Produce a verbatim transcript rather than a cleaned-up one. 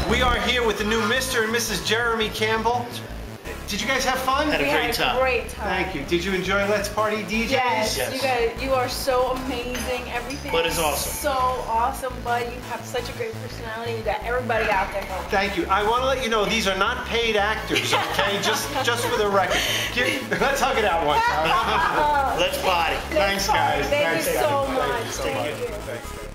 We are here with the new Mister and Missus Jeremy Campbell. Did you guys have fun? Had a We great had time. a great time. Thank you. Did you enjoy Let's Party D Js? Yes, Yes. you guys, you are so amazing. Everything Bud is is awesome. so awesome, Bud. You have such a great personality. You got everybody out there. Thank you. I want to let you know these are not paid actors, okay? just just for the record. Give, let's hug it out once. Let's party. Thanks, guys. Thank Thanks, you guys. so Thank you much. so Thank much. you. Thanks.